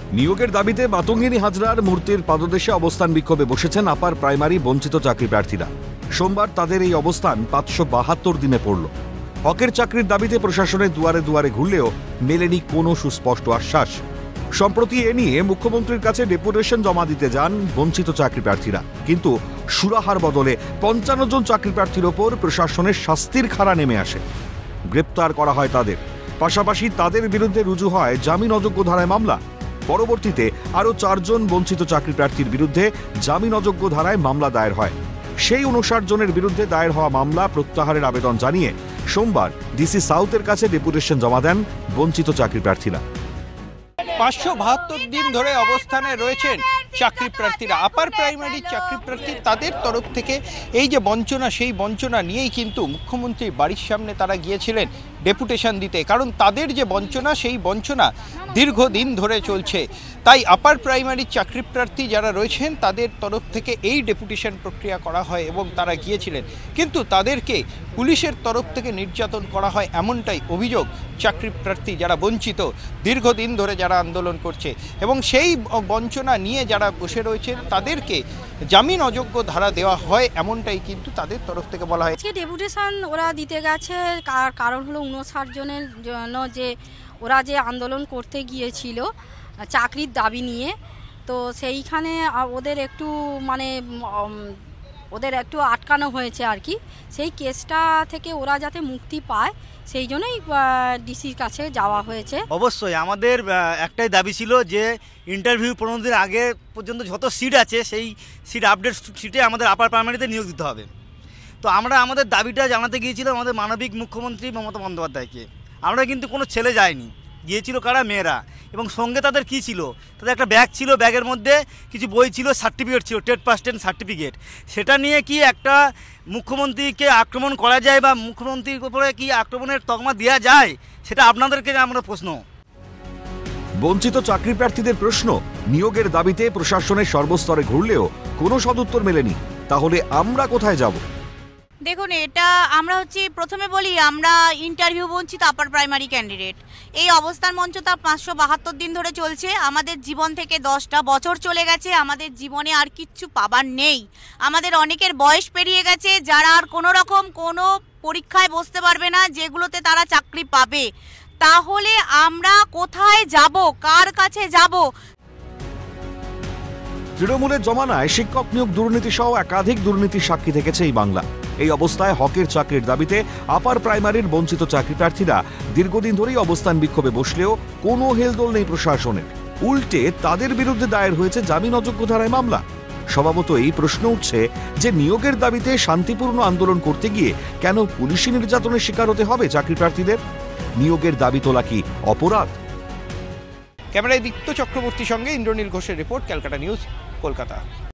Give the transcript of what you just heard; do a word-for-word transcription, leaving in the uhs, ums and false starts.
নিয়োগের দাবিতে মাতঙ্গিনী হাজরার মূর্তির পাদদেশে অবস্থান বিক্ষোভে বসেছেন আপার প্রাইমারি বঞ্চিত চাকরি প্রার্থীরা। সোমবার তাদের এই অবস্থান পাঁচশো বাহাত্তর দিনে পড়ল। হকের চাকরির দাবিতে প্রশাসনের দুয়ারে দুয়ারে ঘুরলেও মেলেনি কোনো সুস্পষ্ট আশ্বাস। সম্প্রতি এ নিয়ে মুখ্যমন্ত্রীর কাছে ডেপুটেশন জমা দিতে যান বঞ্চিত চাকরি প্রার্থীরা, কিন্তু সুরাহার বদলে পঞ্চান্ন জন চাকরি প্রার্থীর ওপর প্রশাসনের শাস্তির খাড়া নেমে আসে। গ্রেপ্তার করা হয় তাদের, পাশাপাশি তাদের বিরুদ্ধে রুজু হয় জামিন অযোগ্য ধারায় মামলা। পরবর্তীতে আরও চারজন বঞ্চিত চাকরি প্রার্থীর বিরুদ্ধে জামিন অযোগ্য ধারায় মামলা দায়ের হয়। সেই উনষাট জনের বিরুদ্ধে দায়ের হওয়া মামলা প্রত্যাহারের আবেদন জানিয়ে সোমবার ডিসি সাউথের কাছে ডেপুটেশন জমা দেন বঞ্চিত চাকরি প্রার্থীরা। পাঁচশো বাহাত্তর দিন ধরে অবস্থানে রয়েছেন চাকরি প্রার্থীরা। আপার প্রাইমারি চাকরি প্রার্থী তাদের তরফ থেকে এই যে বঞ্চনা, সেই বঞ্চনা নিয়েই কিন্তু মুখ্যমন্ত্রীর বাড়ির সামনে তারা গিয়েছিলেন ডেপুটেশন দিতে, কারণ তাদের যে বঞ্চনা, সেই বঞ্চনা দীর্ঘদিন ধরে চলছে। তাই আপার প্রাইমারি চাকরি প্রার্থী যারা রয়েছেন তাদের তরফ থেকে এই ডেপুটেশন প্রক্রিয়া করা হয় এবং তারা গিয়েছিলেন, কিন্তু তাদেরকে পুলিশের তরফ থেকে নির্যাতন করা হয় এমনটাই অভিযোগ চাকরি প্রার্থী যারা বঞ্চিত, দীর্ঘদিন ধরে যারা আন্দোলন করছে। এবং সেই বঞ্চনা নিয়ে যারা বসে রয়েছেন তাদেরকে জামিন অযোগ্য ধারা দেওয়া হয় এমনটাই কিন্তু তাদের তরফ থেকে বলা হয়। আজকে ডেপুটেশন ওরা দিতে গেছে, কারণ হলো উনষাট জনের জন্য যে ওরা যে আন্দোলন করতে গিয়েছিল চাকরির দাবি নিয়ে, তো সেইখানে ওদের একটু মানে ওদের একটু আটকানো হয়েছে আর কি। সেই কেসটা থেকে ওরা যাতে মুক্তি পায় সেই জন্যই ডিসির কাছে যাওয়া হয়েছে। অবশ্যই আমাদের একটাই দাবি ছিল যে ইন্টারভিউ পনেরো দিন আগে পর্যন্ত যত সিট আছে সেই সিট আপডেট সিটে আমাদের আপার প্রাইমারিতে নিয়োগ দিতে হবে। তো আমরা আমাদের দাবিটা জানাতে গিয়েছিলাম আমাদের মানবিক মুখ্যমন্ত্রী মমতা বন্দ্যোপাধ্যায়কে। আমরা কিন্তু কোনো ছেলে যায়নি, গিয়েছিল কারা? মেয়েরা। এবং সঙ্গে তাদের কি ছিল? তাদের একটা ব্যাগ ছিল, ব্যাগের মধ্যে কিছু বই ছিল, সার্টিফিকেট ছিল, টেট পাস টেন সার্টিফিকেট। সেটা নিয়ে কি একটা মুখ্যমন্ত্রীকে আক্রমণ করা যায় বা মুখ্যমন্ত্রীর উপরে কি আক্রমণের তকমা দেওয়া যায়? সেটা আপনাদেরকে আমরা প্রশ্ন। বঞ্চিত চাকরি প্রার্থীদের প্রশ্ন, নিয়োগের দাবিতে প্রশাসনের সর্বস্তরে ঘুরলেও কোনো সদুত্তর মেলেনি। তাহলে আমরা কোথায় যাব? দেখুন, এটা আমরা হচ্ছে প্রথমে বলি আমরা ইন্টারভিউ বঞ্চিত আপার প্রাইমারি ক্যান্ডিডেট। এই অবস্থান মঞ্চটা পাঁচশো বাহাত্তর দিন ধরে চলছে। আমাদের জীবন থেকে দশটা বছর চলে গেছে, আমাদের জীবনে আর কিচ্ছু পাবার নেই। আমাদের অনেকের বয়স পেরিয়ে গেছে, যারা আর কোনো রকম কোনো পরীক্ষায় বসতে পারবে না যেগুলোতে তারা চাকরি পাবে। তাহলে আমরা কোথায় যাব, কার কাছে যাব? তৃণমূলের জমানায় শিক্ষক নিয়োগ দুর্নীতি সহ একাধিক দুর্নীতির সাক্ষী থেকেছে এই বাংলা। এই অবস্থায় হকের চাকরির দাবিতে আপার প্রাইমারির বঞ্চিত চাকরি প্রার্থীরা দীর্ঘদিন ধরেই অবস্থান বিক্ষোভে বসলেও কোনো হেলদোল নেই প্রশাসনের। উল্টে তাদের বিরুদ্ধে দায়ের হয়েছে জামিন অযোগ্য ধারায় মামলা। স্বভাবতই প্রশ্ন উঠছে যে নিয়োগের দাবিতে শান্তিপূর্ণ আন্দোলন করতে গিয়ে কেন পুলিশি নির্যাতনের শিকার হতে হবে চাকরি প্রার্থীদের? নিয়োগের দাবি তোলা কি অপরাধ? ক্যামেরায় দীপ্ত চক্রবর্তীর সঙ্গে ইন্দ্রনীল ঘোষের রিপোর্ট, ক্যালকাটা নিউজ, কলকাতা।